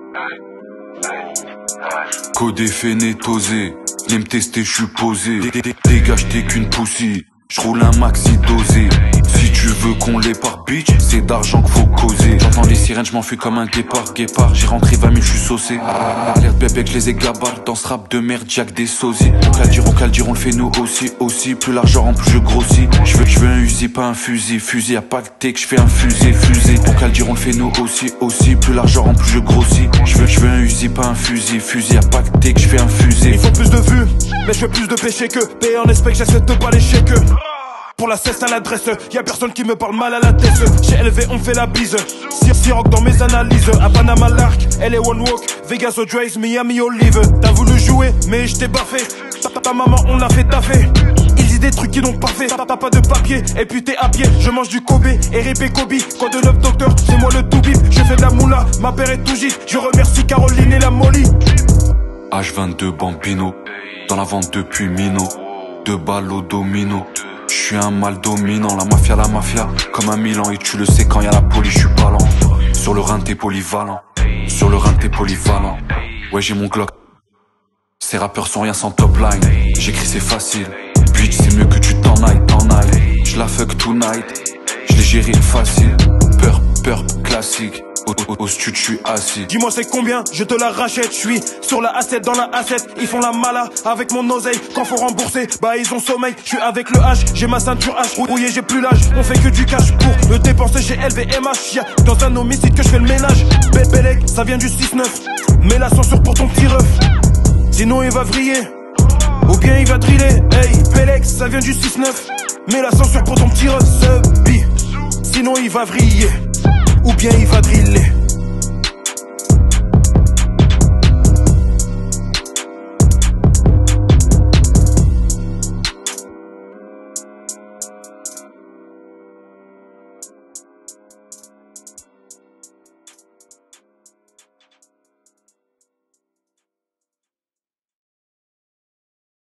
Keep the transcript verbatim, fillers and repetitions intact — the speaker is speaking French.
Codé, fénétosé, viens me tester, j'suis posé. Dégage, t'es qu'une poussie, j'roule un maxi dosé. Si tu veux qu'on les par bitch, c'est d'argent qu'il faut causer. J'entends les sirènes, j'm'en fais comme un guépard, guépard. J'ai rentré vingt mille, j'suis saucé. Alerte bébé que les égabars dans ce rap de merde, jack des sosies. On cale dire, on cale dire, on le fait nous aussi, aussi. Plus l'argent, plus je grossis. J'veux, j'veux un Uzi, pas un fusil, fusil. Y'a pas que t'es que j'fais un fusée, fusée. On cale dire, on le fait nous aussi, aussi. Plus l'argent, plus je grossis. J'veux, j'veux un Uzi, pas un fusil, fusil. Y'a pas que t'es que j'fais un fusée. Il faut plus de vues, mais je fais plus de péché que payer en espèce, j'accepte pas les chèques. Pour la cesse à l'adresse, y'a personne qui me parle mal à la tête. Chez L V on fait la bise, Siroc dans mes analyses. À Panama l'Arc, L A One Walk, Vegas au Drace, Miami Olive. T'as voulu jouer, mais je t'ai baffé. Ta, ta maman on a fait taffer. Ils disent des trucs qui n'ont pas fait. T'as pas de papier, et puis t'es à pied. Je mange du Kobe, R I P Kobe. Quoi de neuf docteur, c'est moi le tout bip. Je fais de la moula, ma père est tout gif. Je remercie Caroline et la Molly. H vingt-deux Bambino, dans la vente depuis Mino. Deux balles au domino. J'suis un mal dominant, la mafia, la mafia, comme un Milan. Et tu le sais quand y'a la police, j'suis pas lent. Sur le rein t'es polyvalent, sur le rein t'es polyvalent. Ouais j'ai mon Glock. Ces rappeurs sont rien sans top line. J'écris c'est facile, bitch c'est mieux que tu t'en ailles, t'en ailles. J'la fuck tonight, j'l'ai géré facile. Peur, peur, classique. Au, au, au stud, j'suis assis. Dis-moi c'est combien, je te la rachète. J'suis sur la A sept, dans la A sept. Ils font la mala avec mon oseille. Quand faut rembourser, bah ils ont sommeil. J'suis avec le H, j'ai ma ceinture H. Rouillé, j'ai plus l'âge, on fait que du cash pour le dépenser chez L V M H. Y'a dans un homicide que j'fais le ménage. Bébélec, ça vient du six neuf. Mets la censure pour ton petit ref, sinon il va vriller, ou bien il va driller. Hey, Bélec, ça vient du six neuf. Mets la censure pour ton petit ref, sinon il va vriller, ou bien il va driller.